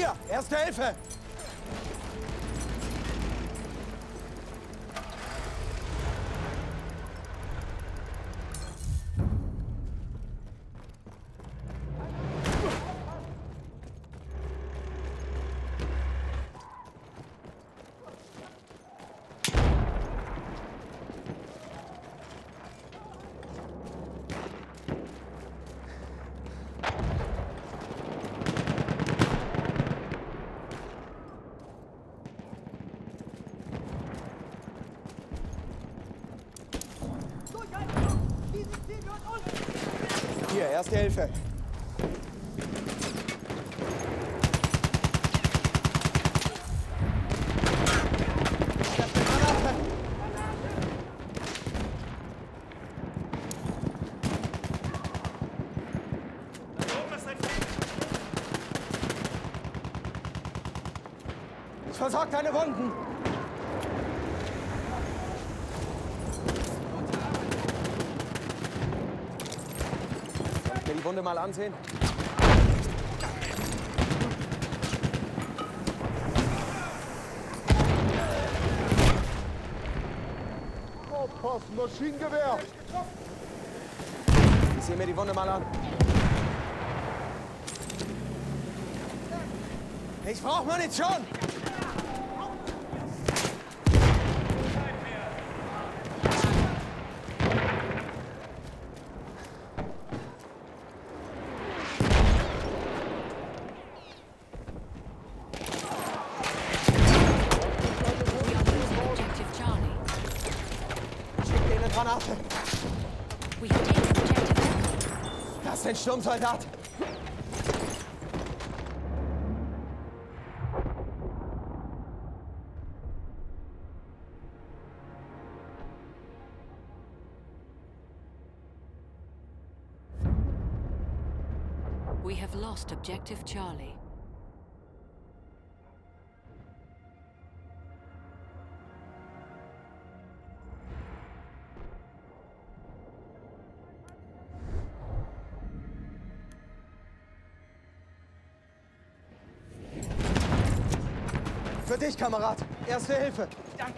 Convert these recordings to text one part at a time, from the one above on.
Hier, Erste Hilfe! Hier, Erste Hilfe. Ich versorge deine Wunden. Die Wunde mal ansehen. Aufpassen, Maschinengewehr! Ich sehe mir die Wunde mal an. Ich brauche Munition! Granate! Das ist ein Sturmsoldat! We have lost Objective Charlie. Für dich, Kamerad. Erste Hilfe. Danke.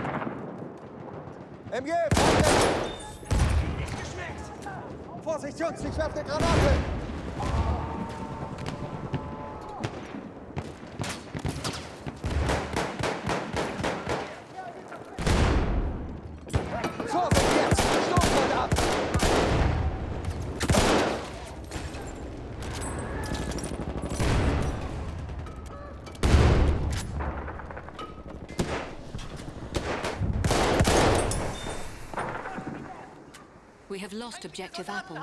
MG, Vorsicht! Nicht geschmeckt. Vorsicht, Jungs, ich werfe eine Granate. Vorsicht, jetzt! Sturmsoldat! We have lost Objective Apples.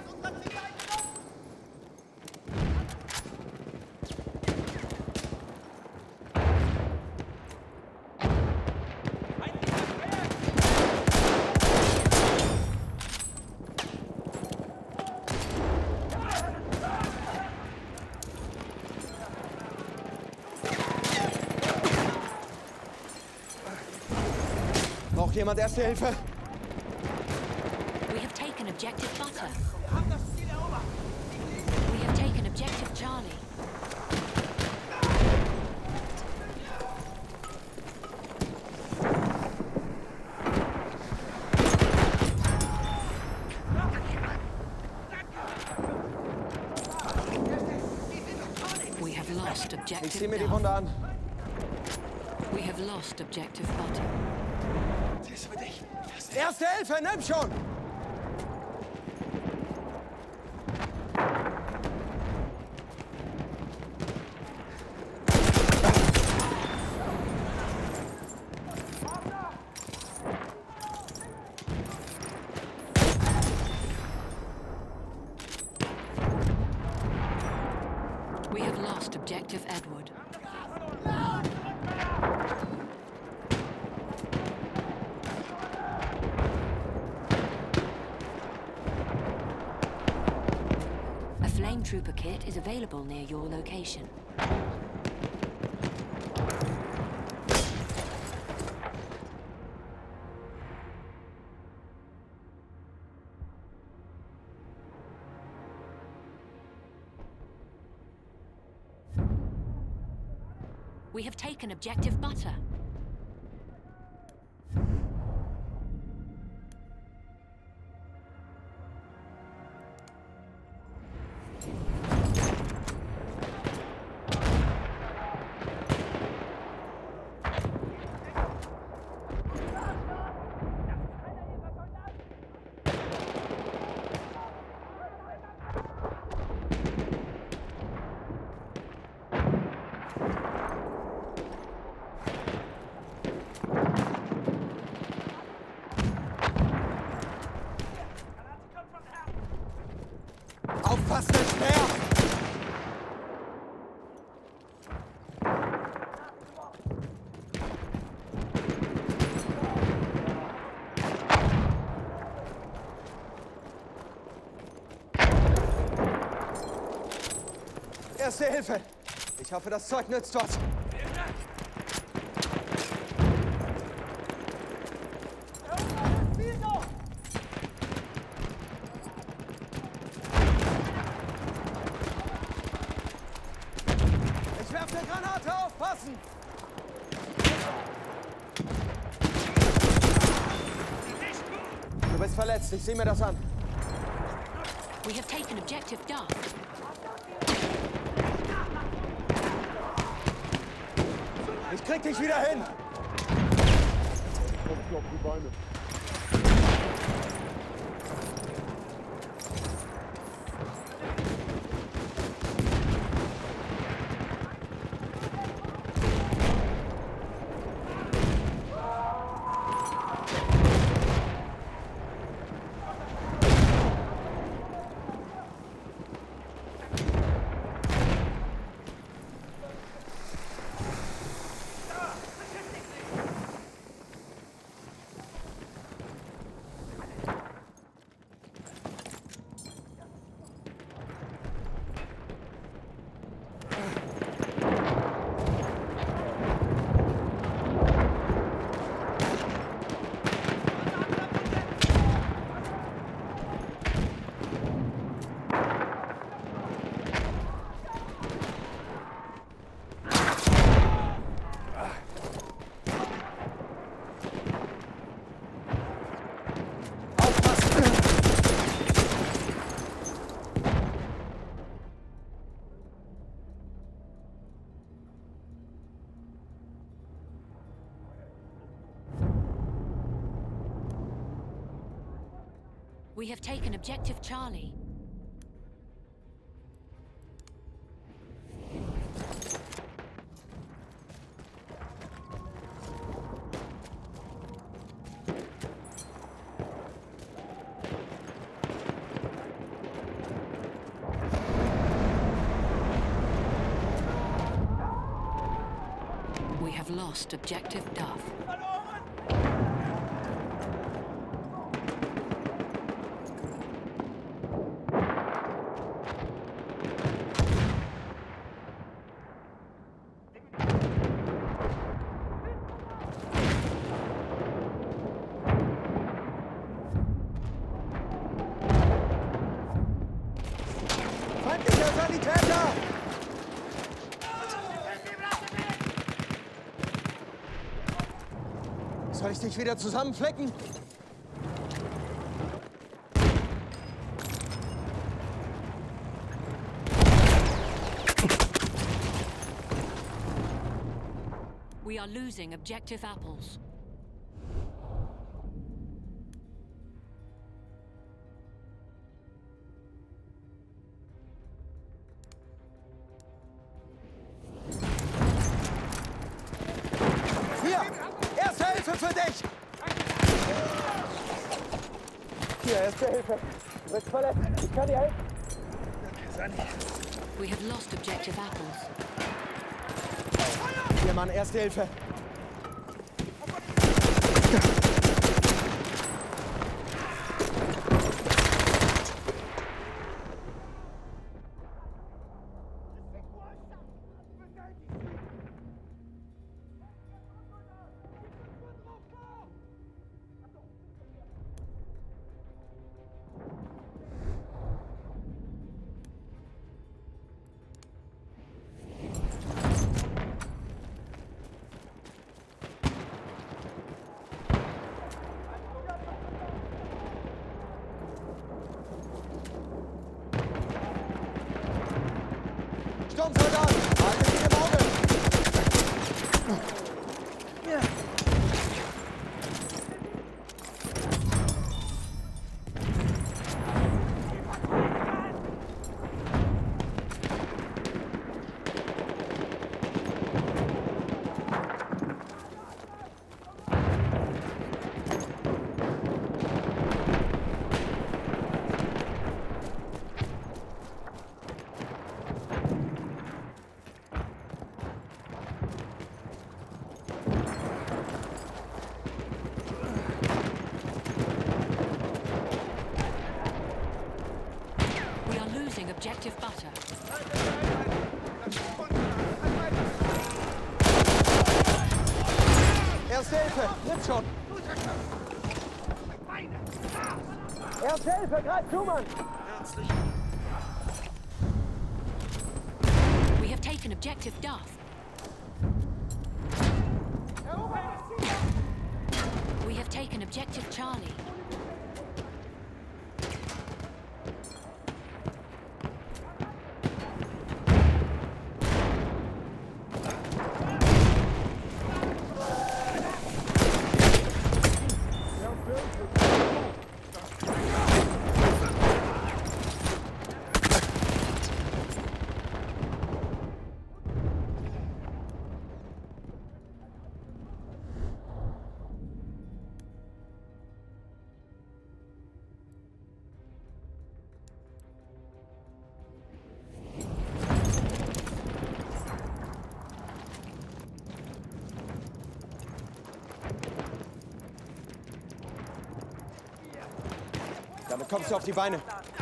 Braucht jemand Erste Hilfe? We have taken Objective Butter. Wir haben das Ziel erobert. We have taken Objective Charlie. We have lost Ich Objective ziehe mir die Duff. Wunde an. We have lost Objective Butter. Das ist für dich. Erste Hilfe, nimm schon! We have lost Objective Edward. A flame trooper kit is available near your location. We have taken objective butter. Aufpassen, der Speer! Erste Hilfe! Ich hoffe, das Zeug nützt was. Ich werfe eine Granate, aufpassen! Du bist verletzt, ich sehe mir das an. We have taken objective Duff. Ich krieg dich wieder hin! Kommt sie auf die Beine. We have taken objective Charlie. We have lost objective Duff. Feindlicher Sanitäter! Soll ich dich wieder zusammenflecken? We are losing objective apples. Hier! Erste Hilfe für dich! Hier, erste Hilfe. Du bist verletzt. Ich kann dir helfen. We have lost objective apples. Hier, Mann, erste Hilfe. Sturmsoldat! Haltet ihn im Auge! Objective butter. Erste Hilfe, nimm schon! Erste Hilfe, greif zu, Mann! We have taken objective Duff. We have taken objective Charlie. Damit kommst du auf die Beine.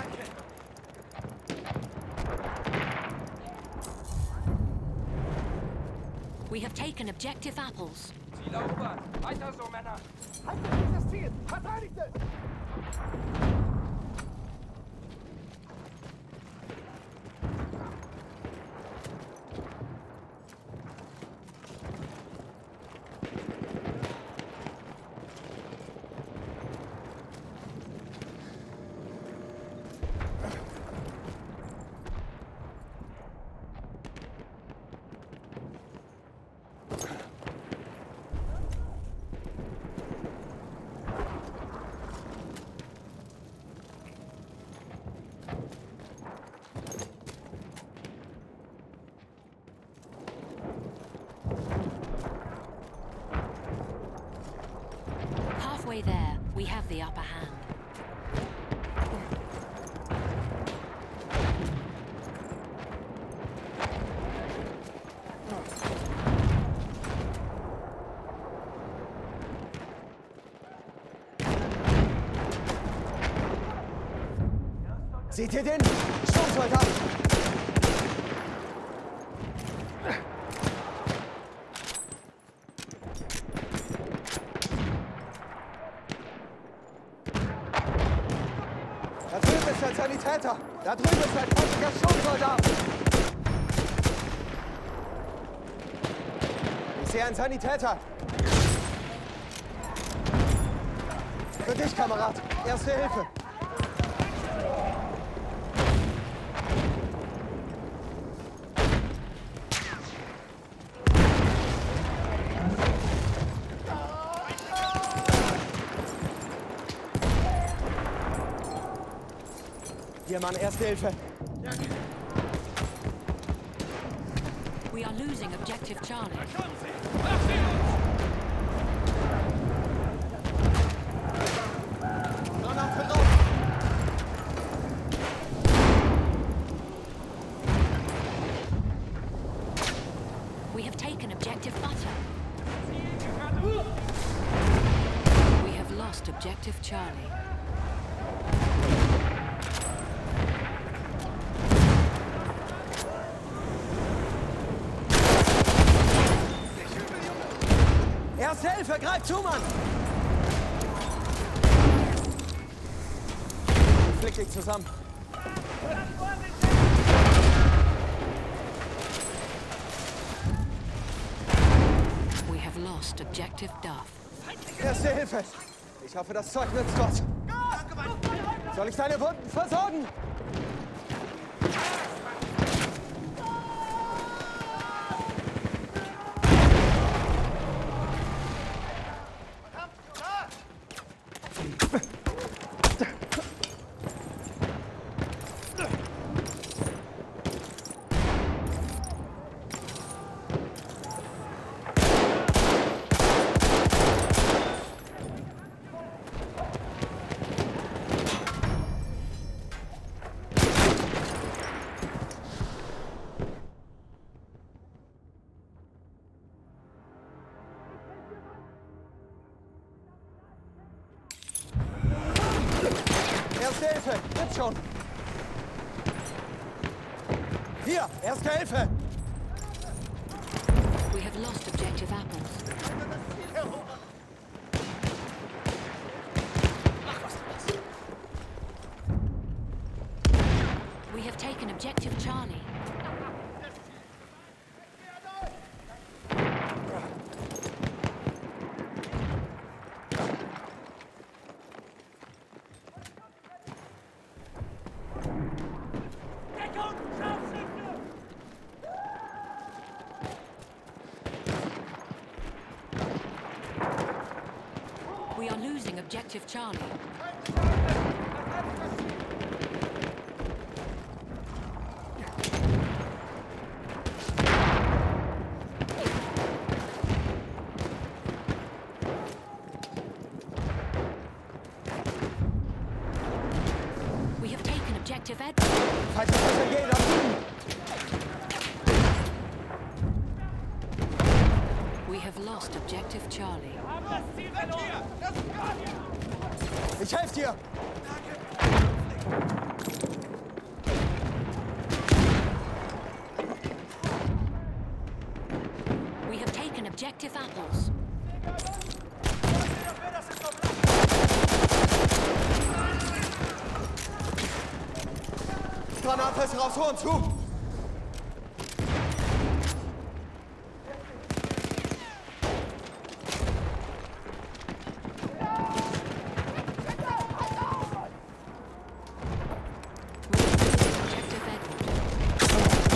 We have taken objective apples. Ziel erobert. Weiter so, Männer. Haltet dieses Ziel! Verteidigt es! Halfway there, we have the upper hand. Seht ihr den? Sturmsoldat! Da drüben ist ein Sanitäter! Da drüben ist ein feindlicher Sturmsoldat! Ich sehe einen Sanitäter! Für dich, Kamerad! Erste Hilfe! Hier, Mann, Erste Hilfe. We are losing objective Charlie. Granate raus! We have taken objective butter. We have lost objective Charlie. Erste Hilfe, greif zu, Mann! Flick dich zusammen. We have lost objective Duff. Erste Hilfe! Ich hoffe, das Zeug nützt was. Soll ich deine Wunden versorgen? Komm schon! Hier, Erste Hilfe! We have lost objective apples. We have taken objective Charlie. We are losing objective Charlie. We have taken objective Edward. Falls es geht, am Süden! We have lost objective Charlie. Ich helfe dir! We have taken objective apples. Granatfässer aufs Horn zu! Objective Edward.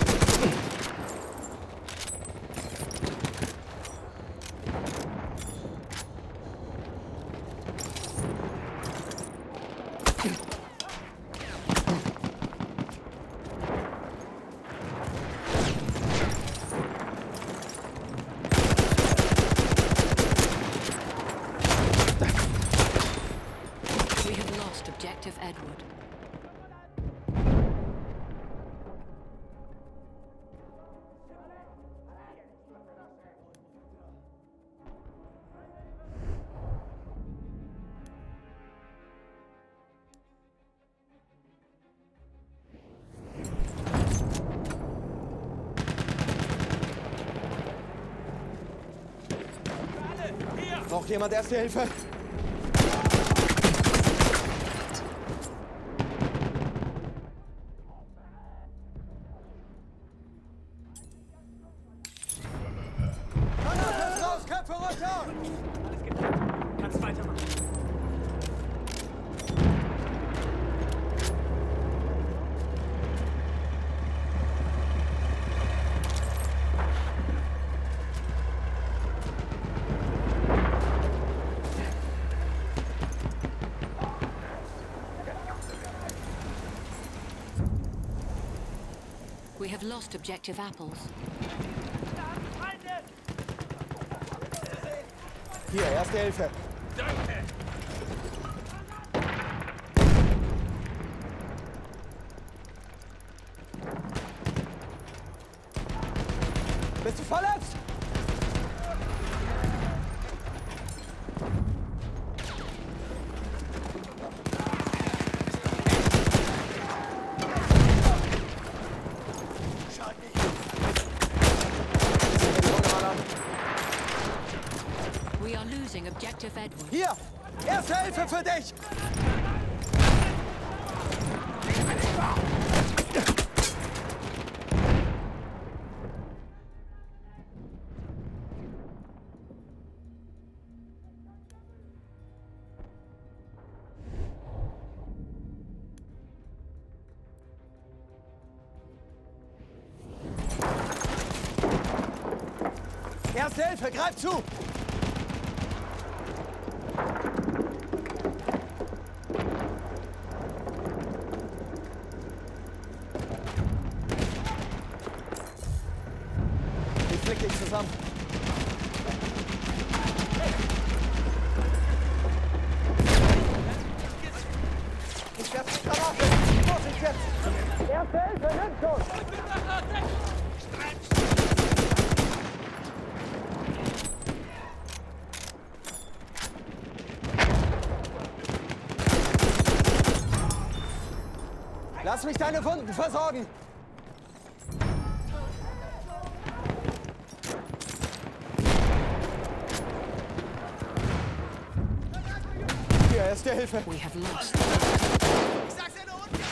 We have lost objective Edward. Braucht jemand Erste Hilfe? Granatfässer raus, Köpfe runter! Alles geklärt. Kannst weitermachen. We have lost objective apples. Hier, Erste Hilfe! Danke. Bist du verletzt? We are losing objective Edward. Hier! Erste Hilfe für dich! Erste Hilfe, greif zu! Ich flick dich zusammen. Ich werf die Granate! Vorsicht jetzt! Erste Hilfe, nimm schon! Lass mich deine Wunden versorgen. Hier, erste Hilfe. We have lost. Ich sag's dir nur unten.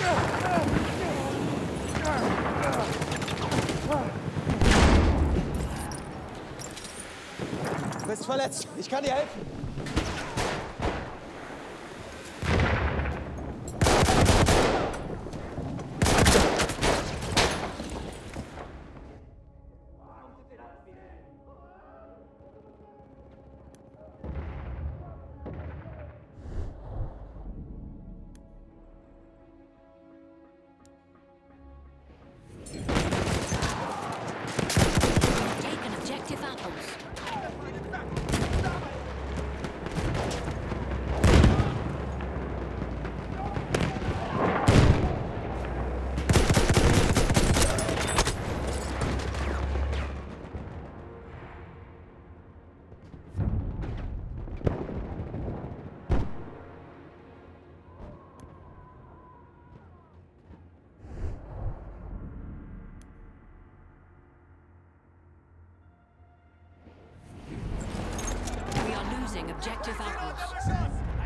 Du bist verletzt. Ich kann dir helfen. Taken objective apples. We are losing objective apples.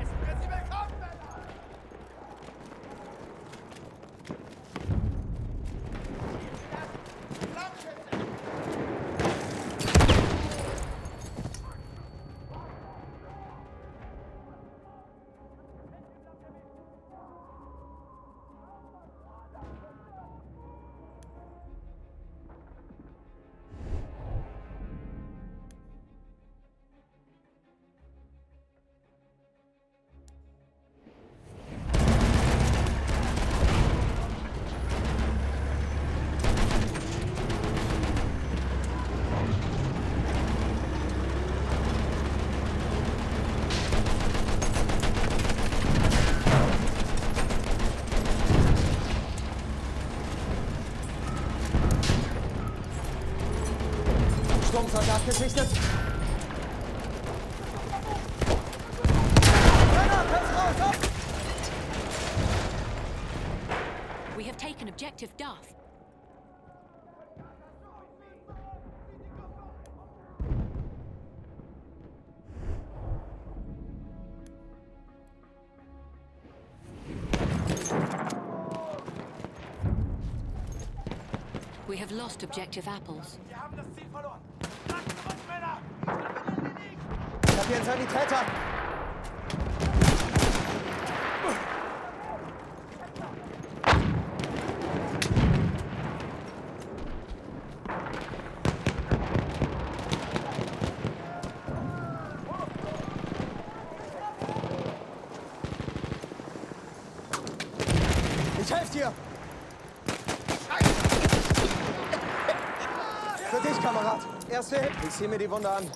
Sturmsoldat gesichtet. We have taken objective Duff. We have lost objective apples. Wir haben das Ziel verloren. Lasst zurück, Männer! Ich hab hier einen Sanitäter. Ich helfe dir. Für dich, Kamerad. Erste Hilfe. Ich sehe mir die Wunde an.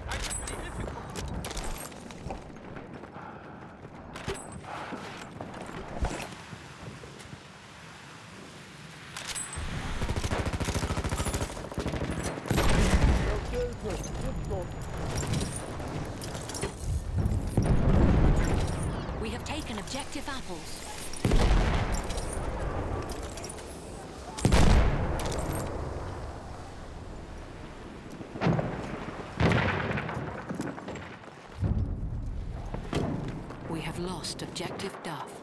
We have taken objective apples. We have lost objective Duff.